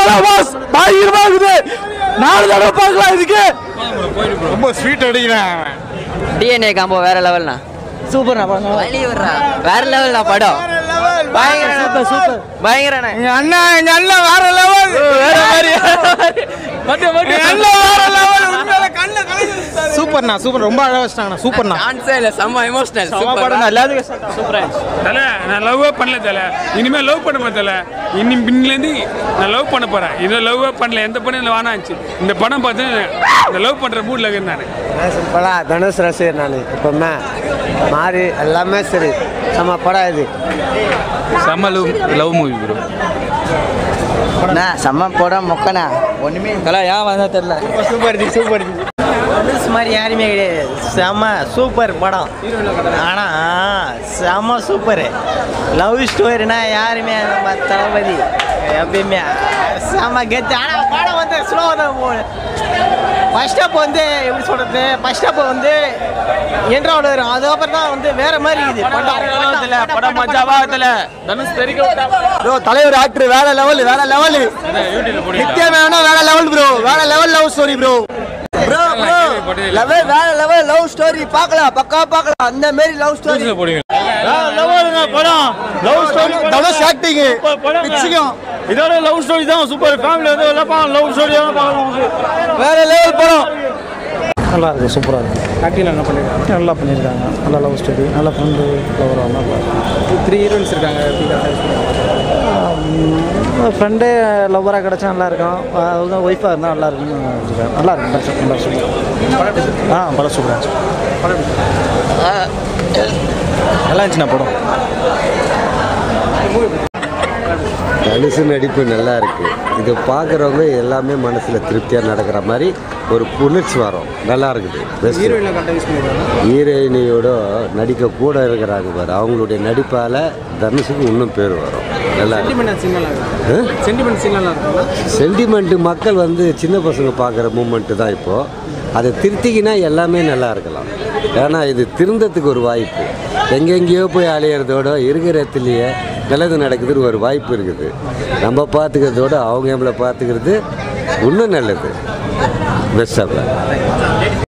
Mass பயங்கரமா இருக்குது. 4 தடவை பார்க்கலாம். இதுக்கு ரொம்ப ஸ்வீட் அடிக்கிறேன். டிஎன்ஏ காம்போ வேற லெவல்னா. சூப்பர்ண்ணா. வேற லெவல்னா படம். பயங்கர சூப்பர் சூப்பர். பயங்கரண்ணே. எங்க அண்ணன் வேற லெவல். வேற மாதிரி. சூப்பர்ண்ணா சூப்பர். ரொம்ப அழகா வச்சிட்டாங்கண்ணா. சூப்பர்ண்ணா. டான்ஸே இல்ல, செம்ம எமோஷனல். படம் எல்லாத்துக்கும் சூப்பரா. தலை நான் லவ்வே பண்ணல தலை. இனிமேல் லவ் பண்ண மாட்டேன் தலை. பின்லேருந்து நான் லவ் பண்ண போகிறேன். இன்னும் லவ்வே பண்ணல. எந்த படம் இல்லை வானாச்சு. இந்த படம் பார்த்து இந்த லவ் பண்ணுற மூடில் இருக்கேன் நான். சிம்பிளா தனுஷ் ரசிகர் நான். இப்போமே மாறி எல்லாமே சரி. செம்ம படம் இது. செம்ம லவ் மூவி ப்ரோ. செம்ம படம் மொக்கண்ணா. ஒண்ணுமே தலை ஏன் வந்தா தெரியல. Super ji super ji. தனுஷ் மாதிரி யாருமே கிடையாது. செம்ம சூப்பர் படம். ஆனா செம்ம சூப்பர் லவ் ஸ்டோரினா யாருமே நம்ம தளபதி எப்பயுமே செம்ம கெத்து. ஆனா படம் வந்து ஸ்லோ தான் போகுது. ஃபர்ஸ்ட் ஸ்டெப் வந்து எப்படி சொல்றது, ஃபர்ஸ்ட் ஸ்டெப் வந்து என்றாவது வரும். அதுக்கப்புறம் தான் வந்து வேற மாதிரி இருக்குது படம் மஜாவா தெரியல. தனுஷ் தெரிக்க ப்ரோ. தலைவர் ஆக்டர் வேற லெவல். வேற லெவல். நித்யமேனன் வேற லெவல் ப்ரோ. வேற level love story bro. Bro bro level வேற லெவல் லவ் ஸ்டோரி பார்க்கலாம். பக்கா பார்க்கலாம். அந்த மாதிரி லவ் ஸ்டோரி வேற லெவலுங்க படம். Love story. தனுஷ் ஆக்டிங் பிச்சிக்கும். இதோட லவ் ஸ்டோரி தான் சூப்பர். ஃபேமிலி வந்து எல்லாம் லவ் ஸ்டோரி தான் பார்க்கலாம். வேற லெவல் படம். நல்லா இருக்கு. சூப்பராக இருக்கு. ஆக்டிங் என்ன பண்ணிருக்காங்க? நல்லா பண்ணியிருக்காங்க. நல்ல லவ் ஸ்டோரி. நல்ல ஃப்ரெண்டு லவர். நல்லா 3 ஹீரோயின்ஸ் இருக்காங்க. ஃப்ரெண்டே லவ்வராக கிடச்சா நல்லா இருக்கும். அவங்க ஒய்ஃபாக இருந்தால் நல்லா இருக்குன்னு வச்சுருக்காங்க. நல்லா இருக்கு. நல்லா சூப்பர். படம் சூப்பராக நல்லா இருந்துச்சுண்ணா படம். தனுஷ் நடிப்பு நல்லா இருக்கு. இது பார்க்குறவங்க எல்லாமே மனசில் திருப்தியாக நடக்கிற மாதிரி ஒரு புணர்ச்சி வரும். நல்லா இருக்குது. ஹீரோயினியோட நடிக்க கூட இருக்கிறாங்க பாரு. அவங்களுடைய நடிப்பால் தனுஷுக்கு இன்னும் பேர் வரும். நல்லா சென்டிமெண்ட்டு மக்கள் வந்து சின்ன பசங்க பார்க்குற மூமெண்ட்டு தான் இப்போது. அதை திருத்திக்கினா எல்லாமே நல்லா இருக்கலாம். ஏன்னா இது திருந்தத்துக்கு ஒரு வாய்ப்பு. எங்கெங்கேயோ போய் அலையிறதோட இருக்கிற இடத்துலையே நல்லது நடக்குதுன்னு ஒரு வாய்ப்பு இருக்குது. நம்ம பார்த்துக்கிறதோட அவங்க நம்மளை பார்த்துக்கிறது இன்னும் நல்லது. பெஸ்ட்டாக